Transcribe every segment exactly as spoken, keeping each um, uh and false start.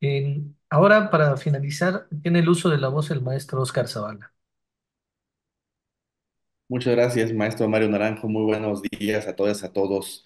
En- ahora, para finalizar, tiene el uso de la voz el maestro Oscar Zavala. Muchas gracias, maestro Mario Naranjo. Muy buenos días a todas, a todos.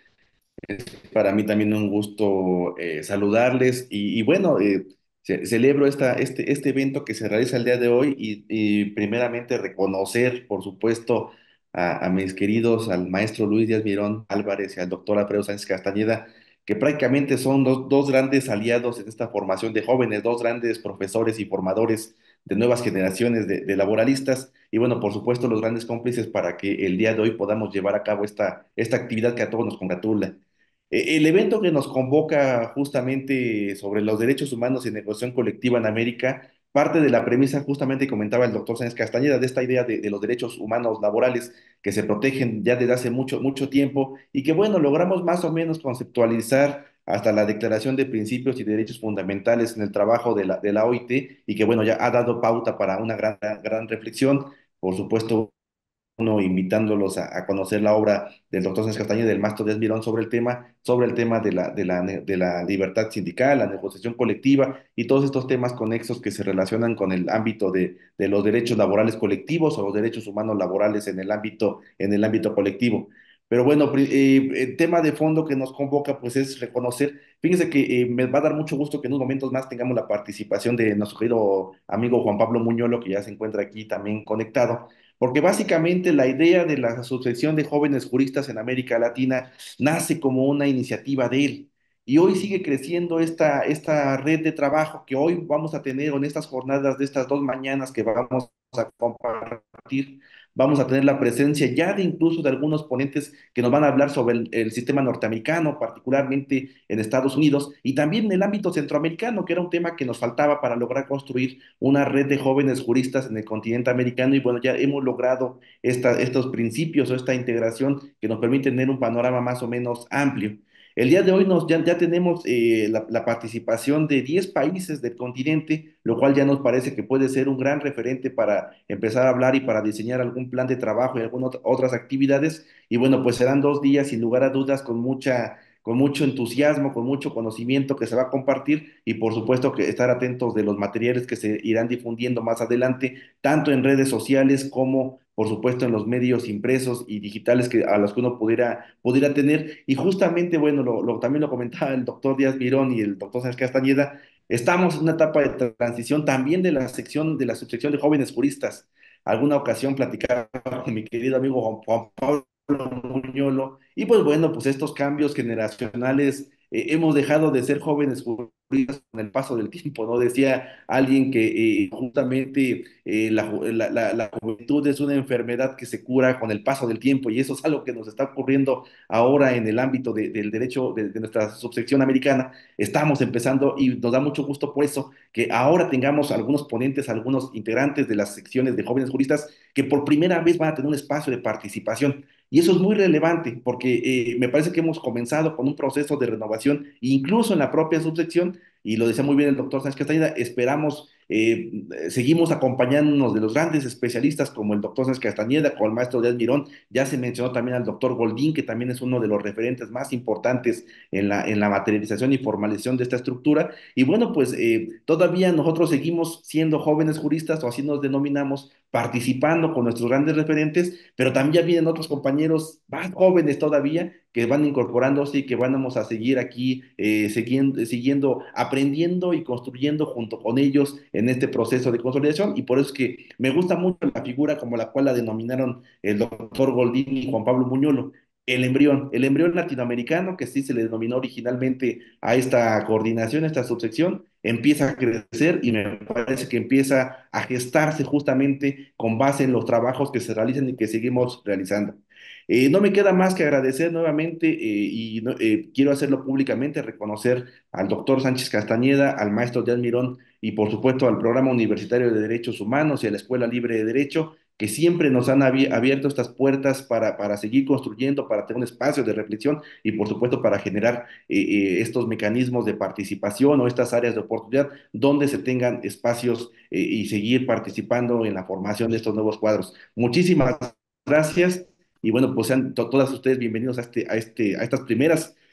Para mí también un gusto eh, saludarles y, y bueno, eh, ce- celebro esta, este, este evento que se realiza el día de hoy y, y primeramente reconocer, por supuesto, a, a mis queridos, al maestro Luis Díaz Mirón Álvarez y al doctor Alfredo Sánchez Castañeda, que prácticamente son dos, dos grandes aliados en esta formación de jóvenes, dos grandes profesores y formadores de nuevas generaciones de, de laboralistas y bueno, por supuesto, los grandes cómplices para que el día de hoy podamos llevar a cabo esta, esta actividad que a todos nos congratula. Eh, El evento que nos convoca justamente sobre los derechos humanos y negociación colectiva en América parte de la premisa justamente que comentaba el doctor Sánchez Castañeda, de esta idea de, de los derechos humanos laborales que se protegen ya desde hace mucho, mucho tiempo y que, bueno, logramos más o menos conceptualizar hasta la Declaración de Principios y Derechos Fundamentales en el trabajo de la, de la O I T y que, bueno, ya ha dado pauta para una gran, gran reflexión. Por supuesto, uno invitándolos a, a conocer la obra del doctor Sánchez Castañeda y del maestro Díaz Mirón sobre el tema, sobre el tema de la, de la, ne- de la libertad sindical, la negociación colectiva y todos estos temas conexos que se relacionan con el ámbito de, de los derechos laborales colectivos o los derechos humanos laborales en el ámbito, en el ámbito colectivo. Pero bueno, pri- eh, el tema de fondo que nos convoca pues es reconocer, fíjense que eh, me va a dar mucho gusto que en unos momentos más tengamos la participación de nuestro querido amigo Juan Pablo Muñolo, que ya se encuentra aquí también conectado porque básicamente la idea de la Asociación de Jóvenes Juristas en América Latina nace como una iniciativa de él. Y hoy sigue creciendo esta, esta red de trabajo que hoy vamos a tener en estas jornadas de estas dos mañanas que vamos a compartir. Vamos a tener la presencia ya de incluso de algunos ponentes que nos van a hablar sobre el, el sistema norteamericano, particularmente en Estados Unidos, y también en el ámbito centroamericano, que era un tema que nos faltaba para lograr construir una red de jóvenes juristas en el continente americano y bueno, ya hemos logrado esta, estos principios o esta integración que nos permite tener un panorama más o menos amplio. El día de hoy nos, ya, ya tenemos eh, la, la, participación de diez países del continente, lo cual ya nos parece que puede ser un gran referente para empezar a hablar y para diseñar algún plan de trabajo y algunas otras actividades. Y bueno, pues serán dos días sin lugar a dudas con mucha con mucho entusiasmo, con mucho conocimiento que se va a compartir y por supuesto que estar atentos de los materiales que se irán difundiendo más adelante, tanto en redes sociales como por supuesto en los medios impresos y digitales que, a los que uno pudiera, pudiera tener. Y justamente, bueno, lo, lo, también lo comentaba el doctor Díaz Mirón y el doctor Sánchez Castañeda, estamos en una etapa de transición también de la sección, de la subsección de jóvenes juristas. Alguna ocasión platicaba con mi querido amigo Juan, Juan Pablo Muñolo. Y pues bueno, pues estos cambios generacionales, eh, hemos dejado de ser jóvenes juristas con el paso del tiempo, ¿no? Decía alguien que eh, justamente eh, la, ju- la- la- la juventud es una enfermedad que se cura con el paso del tiempo y eso es algo que nos está ocurriendo ahora en el ámbito de- del derecho de, de nuestra subsección americana. Estamos empezando y nos da mucho gusto por eso que ahora tengamos algunos ponentes, algunos integrantes de las secciones de jóvenes juristas que por primera vez van a tener un espacio de participación. Y eso es muy relevante porque eh, me parece que hemos comenzado con un proceso de renovación, incluso en la propia subsección, y lo decía muy bien el doctor Sánchez Castañeda, esperamos, eh, seguimos acompañándonos de los grandes especialistas como el doctor Sánchez Castañeda, como el maestro Díaz Mirón, ya se mencionó también al doctor Goldín, que también es uno de los referentes más importantes en la, en la materialización y formalización de esta estructura, y bueno, pues eh, todavía nosotros seguimos siendo jóvenes juristas, o así nos denominamos, participando con nuestros grandes referentes, pero también ya vienen otros compañeros más jóvenes todavía que van incorporándose y que vamos a seguir aquí eh, siguiendo, siguiendo, aprendiendo y construyendo junto con ellos en este proceso de consolidación. Y por eso es que me gusta mucho la figura como la cual la denominaron el doctor Goldín y Juan Pablo Muñolo. El embrión, el embrión latinoamericano, que sí se le denominó originalmente a esta coordinación, a esta subsección, empieza a crecer y me parece que empieza a gestarse justamente con base en los trabajos que se realizan y que seguimos realizando. Eh, no me queda más que agradecer nuevamente eh, y no- eh, quiero hacerlo públicamente, reconocer al doctor Sánchez Castañeda, al maestro Díaz Mirón y por supuesto al Programa Universitario de Derechos Humanos y a la Escuela Libre de Derecho, que siempre nos han abi- abierto estas puertas para, para seguir construyendo, para tener un espacio de reflexión y por supuesto para generar eh, eh, estos mecanismos de participación o estas áreas de oportunidad donde se tengan espacios eh, y seguir participando en la formación de estos nuevos cuadros. Muchísimas gracias y bueno, pues sean to- todas ustedes bienvenidos a, este, a, este, a estas primeras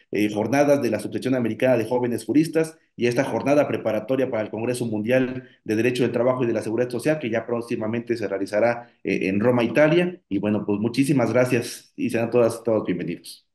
eh, jornadas de la Subsección Americana de Jóvenes Juristas y esta jornada preparatoria para el Congreso Mundial de Derecho del Trabajo y de la Seguridad Social, que ya próximamente se realizará eh, en Roma, Italia. Y bueno, pues muchísimas gracias y sean todas, todos bienvenidos.